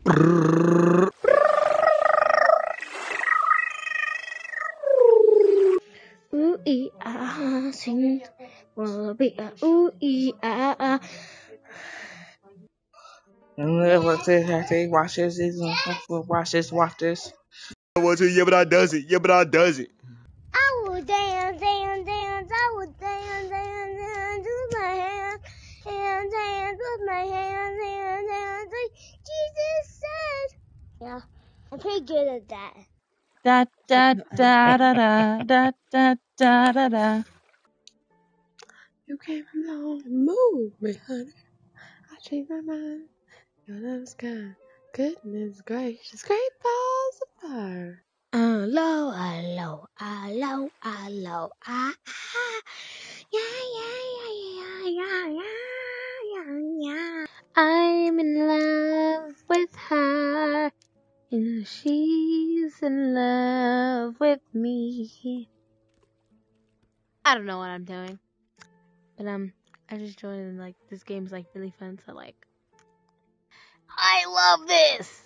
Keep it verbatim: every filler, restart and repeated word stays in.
Ooh ee ah, sing, wanna be a ooh ee ah ah. Watch this, watch this, watch this, watch this. I want to, yeah, but I does it, yeah, but I does it. I will dance, dance, dance. I will dance, dance, dance with my hands, hands, hands with my hands, hands, hands. Like Jesus said. Yeah, I'm pretty good at that. Da da da da da da da da da da. You came along and moved me, honey. I changed my mind. Your love's kind. Goodness gracious, great balls of fire. Hello, hello, hello, hello, ah, ah. Yeah, yeah, yeah, yeah, yeah, yeah, yeah. I'm in love with her, and she's in love with me. I don't know what I'm doing, but um, I just joined and like this game's like really fun, so like, I love this.